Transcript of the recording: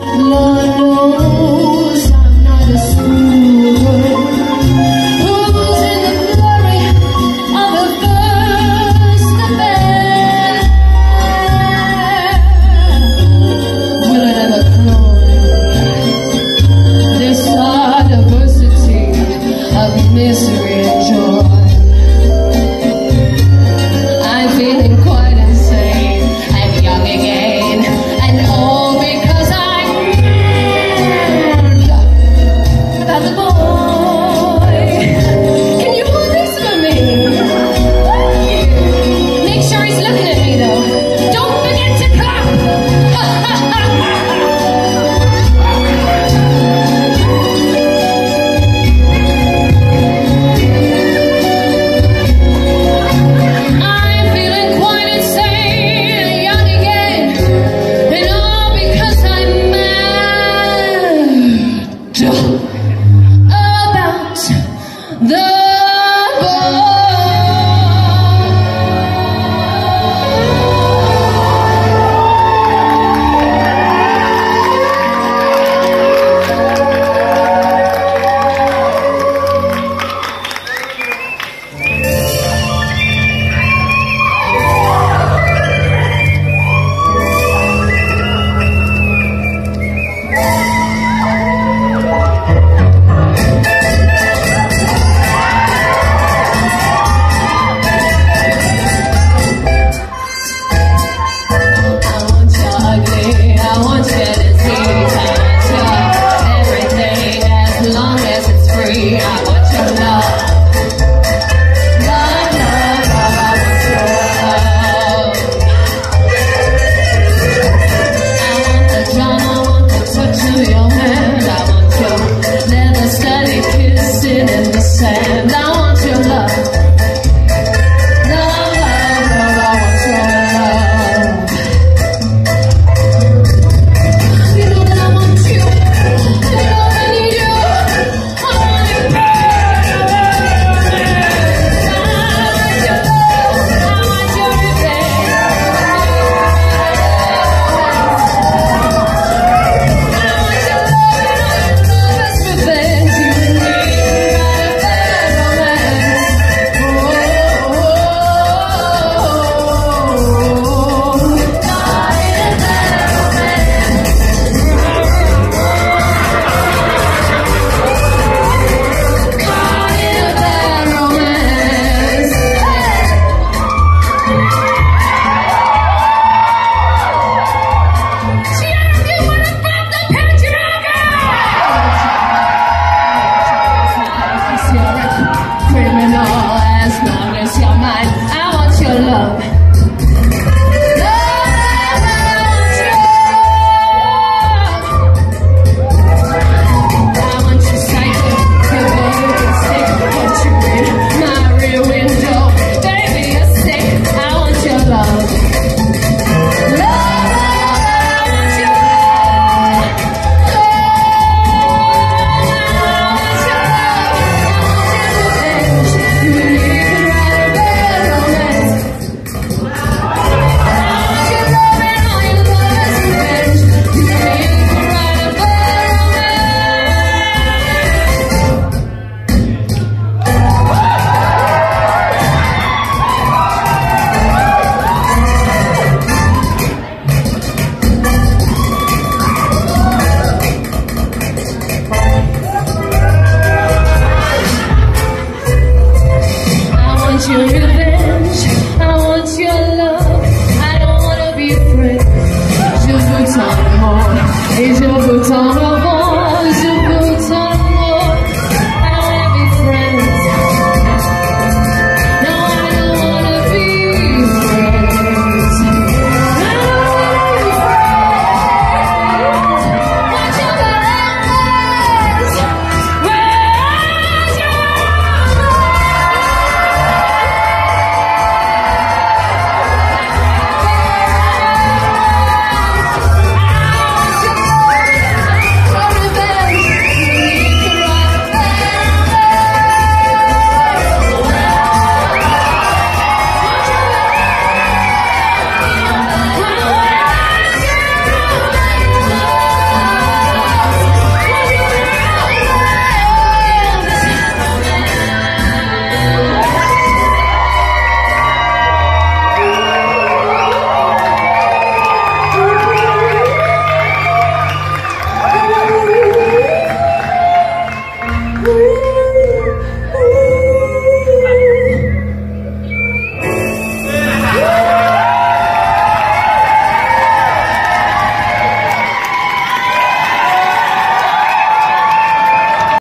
Lord knows I'm not a schoolgirl who's in the glory of a first affair. Will it ever close this diversity of misery and joy? I'm feeling quite insane and young again, and all because I'm about the boy. Can you hold this for me? Make sure he's looking at me though. Don't forget to clap. I'm feeling quite insane and young again, and all because I'm mad about the I want your love. Love, love, love, I want your love. I want the drama, I want the touch of your hand. I want your never steady kissing in the sand.